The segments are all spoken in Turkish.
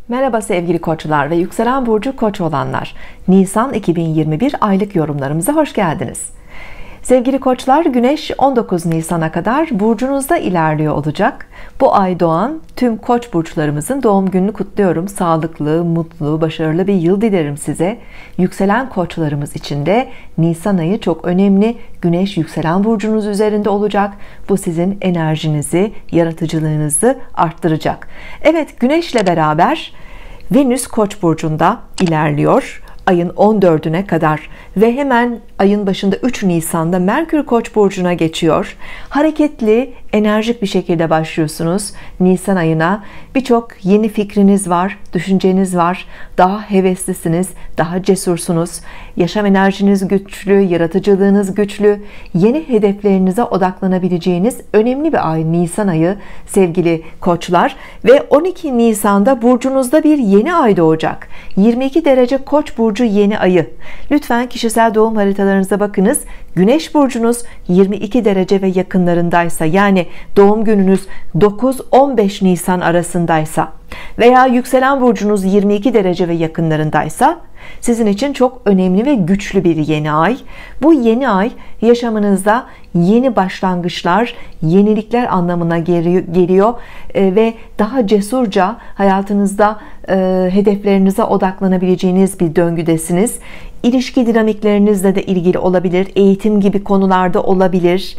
Merhaba sevgili koçlar ve yükselen burcu koç olanlar. Nisan 2021 aylık yorumlarımıza hoş geldiniz. Sevgili koçlar, Güneş 19 Nisan'a kadar burcunuzda ilerliyor olacak. Bu ay doğan tüm koç burçlarımızın doğum gününü kutluyorum. Sağlıklı, mutlu, başarılı bir yıl dilerim size. Yükselen koçlarımız için de Nisan ayı çok önemli. Güneş yükselen burcunuz üzerinde olacak. Bu sizin enerjinizi, yaratıcılığınızı arttıracak. Evet, Güneşle beraber Venüs Koç burcunda ilerliyor ayın 14'üne kadar ve hemen ayın başında 3 Nisan'da Merkür Koç burcuna geçiyor. Hareketli, enerjik bir şekilde başlıyorsunuz Nisan ayına. Birçok yeni fikriniz var, düşünceniz var. Daha heveslisiniz, daha cesursunuz. Yaşam enerjiniz güçlü, yaratıcılığınız güçlü. Yeni hedeflerinize odaklanabileceğiniz önemli bir ay Nisan ayı sevgili koçlar. Ve 12 Nisan'da burcunuzda bir yeni ay doğacak. 22 derece Koç burcu yeni ayı. Lütfen kişisel doğum haritalarınıza bakınız. Güneş burcunuz 22 derece ve yakınlarındaysa, yani doğum gününüz 9-15 Nisan arasındaysa veya yükselen burcunuz 22 derece ve yakınlarındaysa sizin için çok önemli ve güçlü bir yeni ay. Bu yeni ay yaşamınızda yeni başlangıçlar, yenilikler anlamına geliyor ve daha cesurca hayatınızda hedeflerinize odaklanabileceğiniz bir döngüdesiniz. İlişki dinamiklerinizle de ilgili olabilir, eğitim gibi konularda olabilir.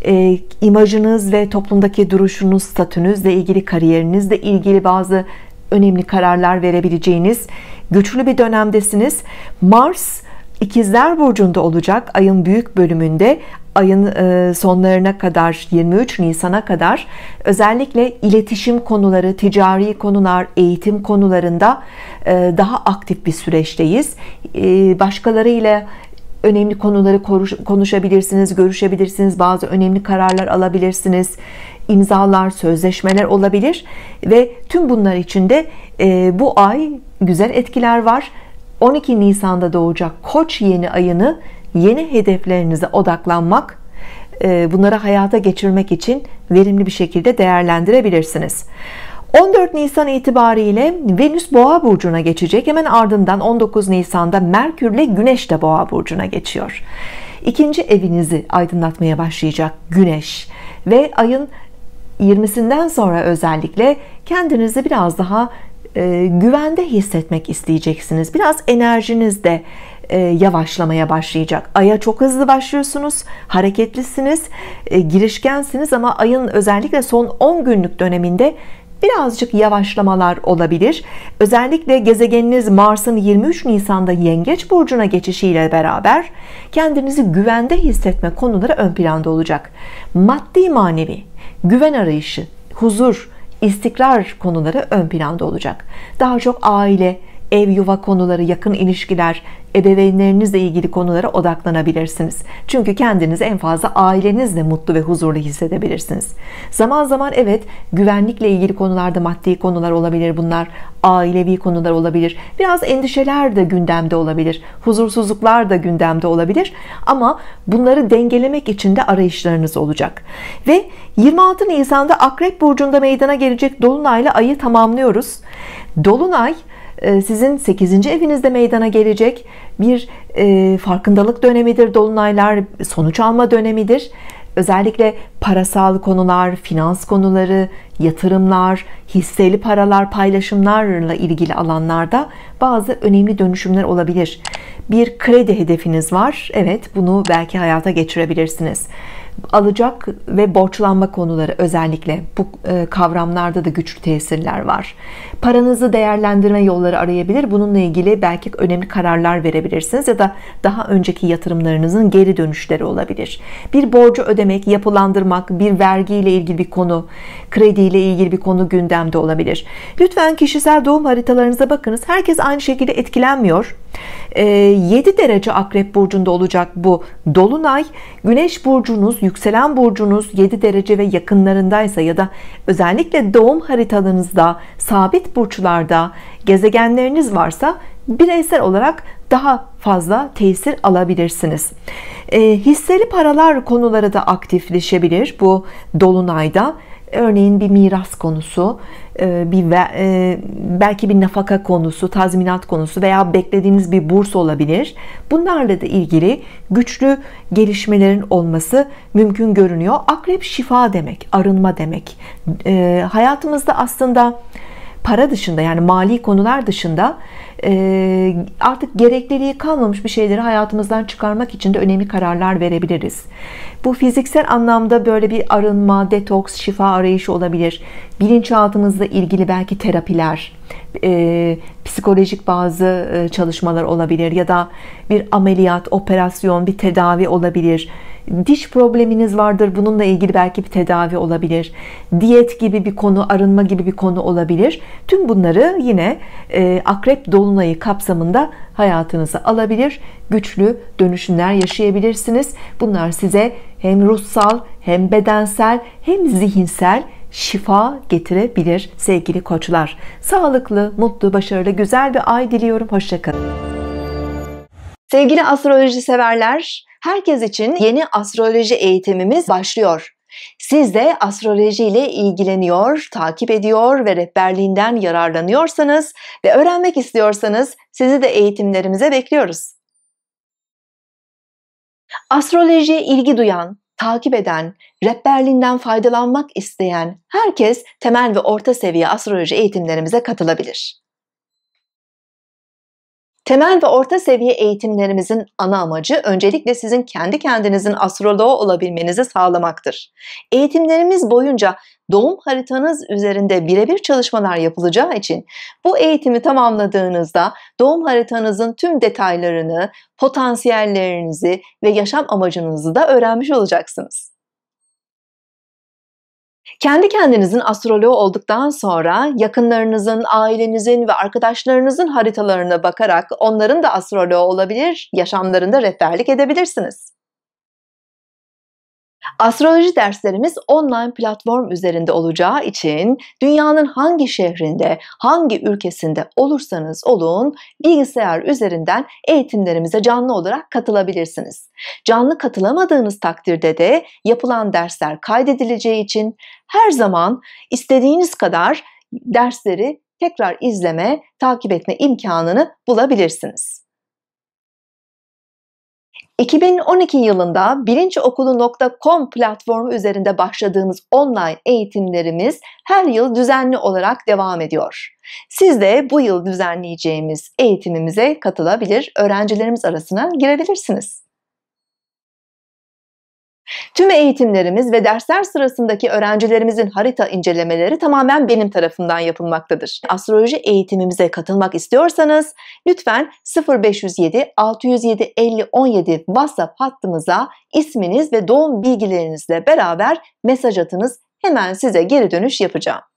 İmajınız ve toplumdaki duruşunuz, statünüzle ilgili, kariyerinizle ilgili bazı önemli kararlar verebileceğiniz güçlü bir dönemdesiniz. Mars İkizler burcunda olacak ayın büyük bölümünde. Ayın sonlarına kadar, 23 Nisan'a kadar özellikle iletişim konuları, ticari konular, eğitim konularında daha aktif bir süreçteyiz. Başkalarıyla önemli konuları konuşabilirsiniz, görüşebilirsiniz, bazı önemli kararlar alabilirsiniz, imzalar, sözleşmeler olabilir ve tüm bunlar içinde bu ay güzel etkiler var. 12 Nisan'da doğacak Koç yeni ayını yeni hedeflerinize odaklanmak, bunları hayata geçirmek için verimli bir şekilde değerlendirebilirsiniz. 14 Nisan itibariyle Venüs Boğa burcuna geçecek. Hemen ardından 19 Nisan'da Merkürle Güneş de Boğa burcuna geçiyor. İkinci evinizi aydınlatmaya başlayacak Güneş ve ayın 20'sinden sonra özellikle kendinizi biraz daha güvende hissetmek isteyeceksiniz. Biraz enerjiniz de yavaşlamaya başlayacak. Aya çok hızlı başlıyorsunuz, hareketlisiniz, girişkensiniz ama ayın özellikle son 10 günlük döneminde birazcık yavaşlamalar olabilir. Özellikle gezegeniniz Mars'ın 23 Nisan'da Yengeç burcuna geçişiyle beraber kendinizi güvende hissetme konuları ön planda olacak. Maddi manevi güven arayışı, huzur, istikrar konuları ön planda olacak. Daha çok aile, ev, yuva konuları, yakın ilişkiler, ebeveynlerinizle ilgili konulara odaklanabilirsiniz. Çünkü kendinizi en fazla ailenizle mutlu ve huzurlu hissedebilirsiniz. Zaman zaman evet, güvenlikle ilgili konularda maddi konular olabilir bunlar, ailevi konular olabilir. Biraz endişeler de gündemde olabilir, huzursuzluklar da gündemde olabilir. Ama bunları dengelemek için de arayışlarınız olacak. Ve 26 Nisan'da Akrep burcunda meydana gelecek Dolunay'la ayı tamamlıyoruz. Dolunay sizin 8. evinizde meydana gelecek bir farkındalık dönemidir. Dolunaylar sonuç alma dönemidir. Özellikle parasal konular, finans konuları, yatırımlar, hisseli paralar, paylaşımlarla ilgili alanlarda bazı önemli dönüşümler olabilir. Bir kredi hedefiniz var. Evet, bunu belki hayata geçirebilirsiniz. Alacak ve borçlanma konuları, özellikle bu kavramlarda da güçlü tesirler var. Paranızı değerlendirme yolları arayabilir. Bununla ilgili belki önemli kararlar verebilirsiniz ya da daha önceki yatırımlarınızın geri dönüşleri olabilir. Bir borcu ödemek, yapılandırmak, bir vergiyle ilgili bir konu, krediyle ilgili bir konu gündemde olabilir. Lütfen kişisel doğum haritalarınıza bakınız. Herkes aynı şekilde etkilenmiyor. 7 derece Akrep burcunda olacak bu Dolunay. Güneş burcunuz, yükselen burcunuz 7 derece ve yakınlarındaysa ya da özellikle doğum haritalarınızda sabit burçlarda gezegenleriniz varsa bireysel olarak daha fazla tesir alabilirsiniz. Hisseli paralar konuları da aktifleşebilir bu Dolunay'da. Örneğin bir miras konusu, belki bir nafaka konusu, tazminat konusu veya beklediğiniz bir burs olabilir. Bunlarla da ilgili güçlü gelişmelerin olması mümkün görünüyor. Akrep şifa demek, arınma demek. Hayatımızda aslında para dışında, yani mali konular dışında artık gerekliliği kalmamış bir şeyleri hayatımızdan çıkarmak için de önemli kararlar verebiliriz. Bu fiziksel anlamda böyle bir arınma, detoks, şifa arayışı olabilir. Bilinçaltımızla ilgili belki terapiler, psikolojik bazı çalışmalar olabilir ya da bir ameliyat, operasyon, bir tedavi olabilir. Diş probleminiz vardır, bununla ilgili belki bir tedavi olabilir. Diyet gibi bir konu, arınma gibi bir konu olabilir. Tüm bunları yine akrep dolunayı kapsamında hayatınıza alabilir. Güçlü dönüşümler yaşayabilirsiniz. Bunlar size hem ruhsal, hem bedensel, hem zihinsel şifa getirebilir sevgili koçlar. Sağlıklı, mutlu, başarılı, güzel bir ay diliyorum. Hoşça kalın. Sevgili astroloji severler, herkes için yeni astroloji eğitimimiz başlıyor. Siz de astroloji ile ilgileniyor, takip ediyor ve rehberliğinden yararlanıyorsanız ve öğrenmek istiyorsanız sizi de eğitimlerimize bekliyoruz. Astrolojiye ilgi duyan, takip eden, rehberliğinden faydalanmak isteyen herkes temel ve orta seviye astroloji eğitimlerimize katılabilir. Temel ve orta seviye eğitimlerimizin ana amacı öncelikle sizin kendi kendinizin astroloğu olabilmenizi sağlamaktır. Eğitimlerimiz boyunca doğum haritanız üzerinde birebir çalışmalar yapılacağı için bu eğitimi tamamladığınızda doğum haritanızın tüm detaylarını, potansiyellerinizi ve yaşam amacınızı da öğrenmiş olacaksınız. Kendi kendinizin astroloğu olduktan sonra yakınlarınızın, ailenizin ve arkadaşlarınızın haritalarına bakarak onların da astroloğu olabilir, yaşamlarında rehberlik edebilirsiniz. Astroloji derslerimiz online platform üzerinde olacağı için dünyanın hangi şehrinde, hangi ülkesinde olursanız olun bilgisayar üzerinden eğitimlerimize canlı olarak katılabilirsiniz. Canlı katılamadığınız takdirde de yapılan dersler kaydedileceği için her zaman istediğiniz kadar dersleri tekrar izleme, takip etme imkanını bulabilirsiniz. 2012 yılında bilinçokulu.com platformu üzerinde başladığımız online eğitimlerimiz her yıl düzenli olarak devam ediyor. Siz de bu yıl düzenleyeceğimiz eğitimimize katılabilir, öğrencilerimiz arasına girebilirsiniz. Tüm eğitimlerimiz ve dersler sırasındaki öğrencilerimizin harita incelemeleri tamamen benim tarafımdan yapılmaktadır. Astroloji eğitimimize katılmak istiyorsanız lütfen 0507 607 50 17 WhatsApp hattımıza isminiz ve doğum bilgilerinizle beraber mesaj atınız. Hemen size geri dönüş yapacağım.